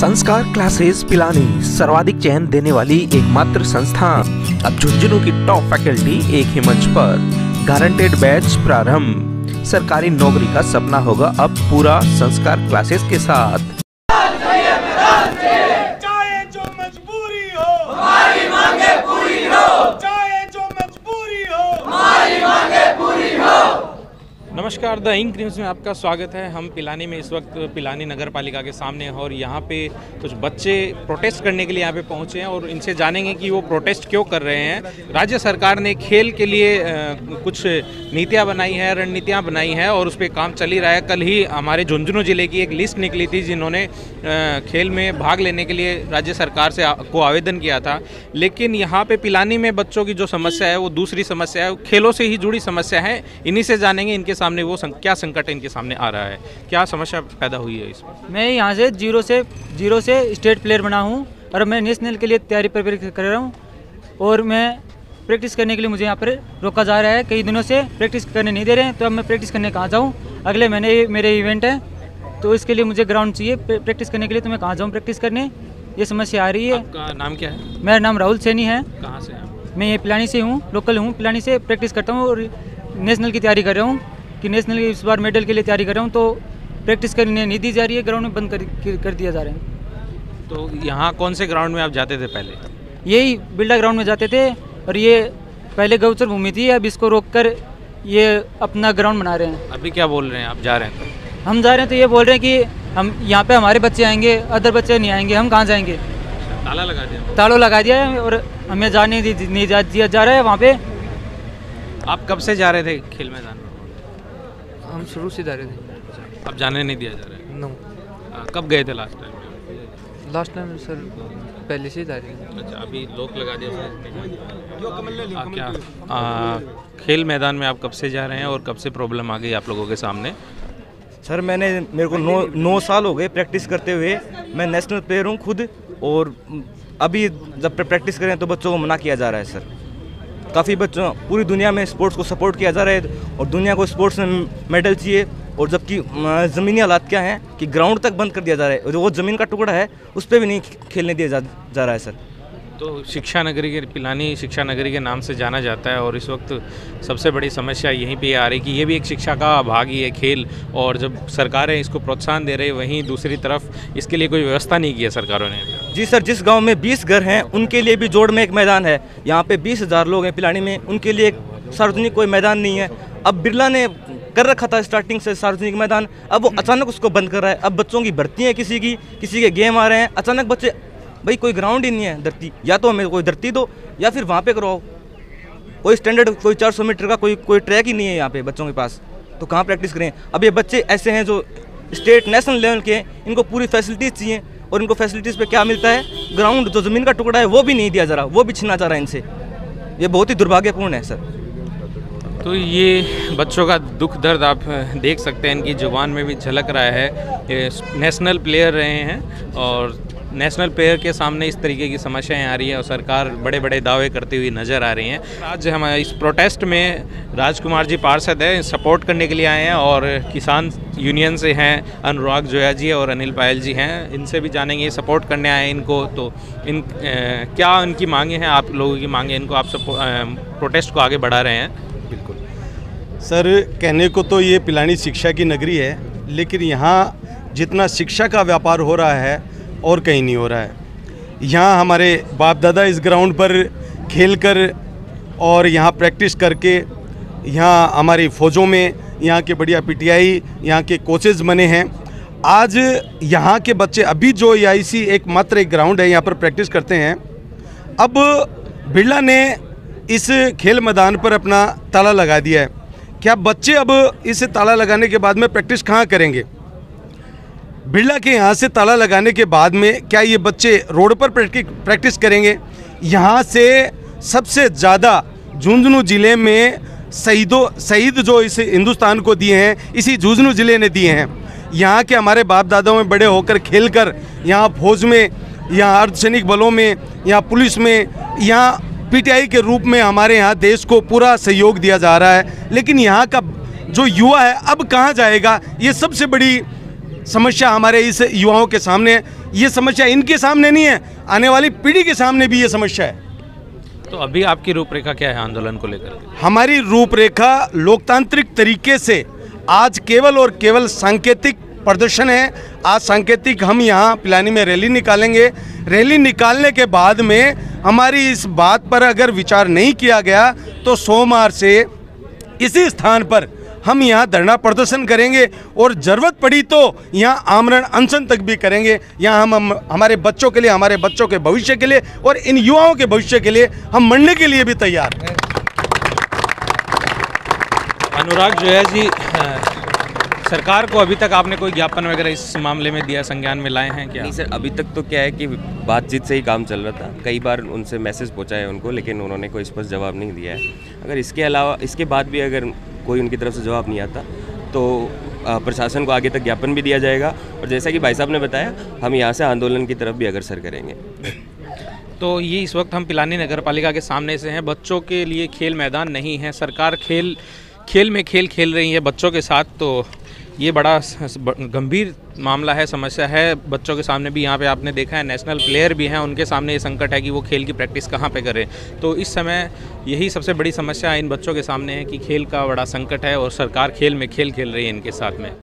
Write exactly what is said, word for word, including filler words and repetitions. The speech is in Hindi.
संस्कार क्लासेस पिलानी सर्वाधिक चयन देने वाली एकमात्र संस्थान। अब झुंझुनू की टॉप फैकल्टी एक ही मंच पर। गारंटेड बैच प्रारंभ। सरकारी नौकरी का सपना होगा अब पूरा संस्कार क्लासेस के साथ। चाहे जो मजबूरी हो हमारी मांगे पूरी हो, चाहे जो मजबूरी हो हमारी मांगे पूरी हो। नमस्कार, द इंक न्यूज़ में आपका स्वागत है। हम पिलानी में इस वक्त पिलानी नगर पालिका के सामने हैं और यहाँ पे कुछ बच्चे प्रोटेस्ट करने के लिए यहाँ पे पहुँचे हैं और इनसे जानेंगे कि वो प्रोटेस्ट क्यों कर रहे हैं। राज्य सरकार ने खेल के लिए आ, कुछ नीतियाँ बनाई हैं, रणनीतियाँ बनाई हैं और उस पर काम चल ही रहा है। कल ही हमारे झुंझुनू जिले की एक लिस्ट निकली थी जिन्होंने आ, खेल में भाग लेने के लिए राज्य सरकार से आ, को आवेदन किया था। लेकिन यहाँ पे पिलानी में बच्चों की जो समस्या है वो दूसरी समस्या है, खेलों से ही जुड़ी समस्या है। इन्हीं से जानेंगे इनके सामने वो संक, क्या संकट इनके सामने आ रहा है, क्या समस्या पैदा हुई है इसमें। मैं यहाँ से जीरो से जीरो से स्टेट प्लेयर बना हूँ और मैं नेशनल के लिए तैयारी प्रिपेयर कर रहा हूँ और मैं प्रैक्टिस करने के लिए मुझे यहाँ पर रोका जा रहा है। कई दिनों से प्रैक्टिस करने नहीं दे रहे हैं, तो अब मैं प्रैक्टिस करने कहाँ जाऊँ। अगले महीने मेरे इवेंट है तो इसके लिए मुझे ग्राउंड चाहिए प्रैक्टिस करने के लिए, तो मैं कहाँ जाऊँ प्रैक्टिस करने, ये समस्या आ रही है। आपका नाम क्या है? मेरा नाम राहुल सैनी है। कहाँ से हैं? मैं ये पिलानी से हूँ, लोकल हूँ, पिलानी से प्रैक्टिस करता हूँ और नेशनल की तैयारी कर रहा हूँ कि नेशनल इस बार मेडल के लिए तैयारी कर रहा हूँ। तो प्रैक्टिस करने नहीं दी जा रही है, ग्राउंड में बंद कर, कर दिया जा रहा है। तो यहाँ कौन से ग्राउंड में आप जाते थे पहले? यही बिल्डा ग्राउंड में जाते थे और ये पहले गौचर भूमि थी, अब इसको रोककर ये अपना ग्राउंड बना रहे हैं। अभी क्या बोल रहे हैं? आप जा रहे हैं तो? हम जा रहे हैं तो ये बोल रहे हैं कि हम यहाँ पे हमारे बच्चे आएंगे, अदर बच्चे नहीं आएंगे, हम कहाँ जाएंगे। ताला लगा दिया? तालों लगा दिया है और हमें जाने नहीं जा दिया जा रहा है वहाँ पे। आप कब से जा रहे थे खेल मैदान में? हम शुरू से जा रहे थे। अब जाने नहीं दिया जा रहा है? नो। आ, कब गए थे last time? Last time sir पहले से ही जा रहे थे। अच्छा, अभी लोक लगा दिया सर? आ, क्या आ, खेल मैदान में आप कब से जा रहे हैं और कब से प्रॉब्लम आ गई आप लोगों के सामने? सर मैंने मेरे को नौ नौ साल हो गए प्रैक्टिस करते हुए। मैं नेशनल प्लेयर हूँ खुद, और अभी जब प्रैक्टिस करें तो बच्चों को मना किया जा रहा है सर। काफ़ी बच्चों पूरी दुनिया में स्पोर्ट्स को सपोर्ट किया जा रहा है और दुनिया को स्पोर्ट्स में मेडल चाहिए, और जबकि ज़मीनी हालात क्या हैं कि ग्राउंड तक बंद कर दिया जा रहा है, वो ज़मीन का टुकड़ा है उस पर भी नहीं खेलने दिया जा, जा रहा है सर। तो शिक्षा नगरी के पिलानी शिक्षा नगरी के नाम से जाना जाता है और इस वक्त सबसे बड़ी समस्या यहीं पे आ रही कि ये भी एक शिक्षा का भाग ही है खेल, और जब सरकारें इसको प्रोत्साहन दे रही है वहीं दूसरी तरफ इसके लिए कोई व्यवस्था नहीं की है सरकारों ने। जी सर, जिस गांव में बीस घर हैं उनके लिए भी जोड़ में एक मैदान है। यहाँ पे बीस हज़ार लोग हैं पिलानी में, उनके लिए एक सार्वजनिक कोई मैदान नहीं है। अब बिरला ने कर रखा था स्टार्टिंग से सार्वजनिक मैदान, अब वो अचानक उसको बंद कर रहा है। अब बच्चों की भर्ती है, किसी की किसी के गेम आ रहे हैं, अचानक बच्चे, भाई कोई ग्राउंड ही नहीं है धरती, या तो हमें कोई धरती दो या फिर वहाँ पे करवाओ। कोई स्टैंडर्ड कोई चार सौ मीटर का कोई कोई ट्रैक ही नहीं है यहाँ पे बच्चों के पास, तो कहाँ प्रैक्टिस करें। अब ये बच्चे ऐसे हैं जो स्टेट नेशनल लेवल के हैं, इनको पूरी फैसिलिटीज़ चाहिए और इनको फैसिलिटीज़ पे क्या मिलता है, ग्राउंड जो ज़मीन का टुकड़ा है वो भी नहीं दिया जा रहा, वो भी छीना जा रहा है इनसे। ये बहुत ही दुर्भाग्यपूर्ण है सर। तो ये बच्चों का दुख दर्द आप देख सकते हैं, इनकी जुबान में भी झलक रहा है। ये नेशनल प्लेयर रहे हैं और नेशनल प्लेयर के सामने इस तरीके की समस्याएं आ रही है और सरकार बड़े बड़े दावे करती हुई नज़र आ रही हैं। आज हम इस प्रोटेस्ट में राजकुमार जी पार्षद हैं, सपोर्ट करने के लिए आए हैं, और किसान यूनियन से हैं अनुराग जोया जी और अनिल पायल जी हैं, इनसे भी जानेंगे, सपोर्ट करने आए हैं इनको। तो इन ए, क्या इनकी मांगे हैं, आप लोगों की मांगे, इनको आप सपो, ए, प्रोटेस्ट को आगे बढ़ा रहे हैं? बिल्कुल सर, कहने को तो ये पिलानी शिक्षा की नगरी है, लेकिन यहाँ जितना शिक्षा का व्यापार हो रहा है और कहीं नहीं हो रहा है। यहाँ हमारे बाप दादा इस ग्राउंड पर खेलकर और यहाँ प्रैक्टिस करके यहाँ हमारी फ़ौजों में यहाँ के बढ़िया पीटीआई यहाँ के कोचेज़ बने हैं। आज यहाँ के बच्चे अभी जो एआईसी एक मात्र एक ग्राउंड है यहाँ पर प्रैक्टिस करते हैं। अब बिरला ने इस खेल मैदान पर अपना ताला लगा दिया है। क्या बच्चे अब इस ताला लगाने के बाद में प्रैक्टिस कहाँ करेंगे? बिरला के यहाँ से ताला लगाने के बाद में क्या ये बच्चे रोड पर प्रैक्टिस करेंगे? यहाँ से सबसे ज़्यादा झुंझुनू ज़िले में शहीदों शहीद जो इस हिंदुस्तान को दिए हैं, इसी झुंझुनू ज़िले ने दिए हैं। यहाँ के हमारे बाप दादाओं में बड़े होकर खेलकर यहाँ फौज में, यहाँ अर्धसैनिक बलों में, यहाँ पुलिस में, यहाँ पीटीआई के रूप में हमारे यहाँ देश को पूरा सहयोग दिया जा रहा है। लेकिन यहाँ का जो युवा है अब कहाँ जाएगा? ये सबसे बड़ी समस्या हमारे इस युवाओं के सामने है। ये समस्या इनके सामने नहीं है, आने वाली पीढ़ी के सामने भी ये समस्या है। तो अभी आपकी रूपरेखा क्या है आंदोलन को लेकर? हमारी रूपरेखा लोकतांत्रिक तरीके से आज केवल और केवल सांकेतिक प्रदर्शन है। आज सांकेतिक हम यहाँ पिलानी में रैली निकालेंगे। रैली निकालने के बाद में हमारी इस बात पर अगर विचार नहीं किया गया तो सोमवार से इसी स्थान पर हम यहाँ धरना प्रदर्शन करेंगे और ज़रूरत पड़ी तो यहाँ आमरण अनशन तक भी करेंगे। यहाँ हम, हम हमारे बच्चों के लिए, हमारे बच्चों के भविष्य के लिए और इन युवाओं के भविष्य के लिए हम मरने के लिए भी तैयार हैं। अनुराग जोया जी, सरकार को अभी तक आपने कोई ज्ञापन वगैरह इस मामले में दिया, संज्ञान में लाए हैं क्या? नहीं सर, अभी तक तो क्या है कि बातचीत से ही काम चल रहा था। कई बार उनसे मैसेज पहुंचा है उनको, लेकिन उन्होंने कोई स्पष्ट जवाब नहीं दिया है। अगर इसके अलावा इसके बाद भी अगर कोई उनकी तरफ से जवाब नहीं आता तो प्रशासन को आगे तक ज्ञापन भी दिया जाएगा और जैसा कि भाई साहब ने बताया, हम यहाँ से आंदोलन की तरफ भी अग्रसर करेंगे। तो ये इस वक्त हम पिलानी नगर पालिका के सामने से हैं। बच्चों के लिए खेल मैदान नहीं है, सरकार खेल खेल में खेल खेल रही है बच्चों के साथ। तो ये बड़ा गंभीर मामला है, समस्या है बच्चों के सामने भी। यहाँ पे आपने देखा है नेशनल प्लेयर भी हैं, उनके सामने ये संकट है कि वो खेल की प्रैक्टिस कहाँ पे करें। तो इस समय यही सबसे बड़ी समस्या इन बच्चों के सामने है कि खेल का बड़ा संकट है और सरकार खेल में खेल खेल रही है इनके साथ में।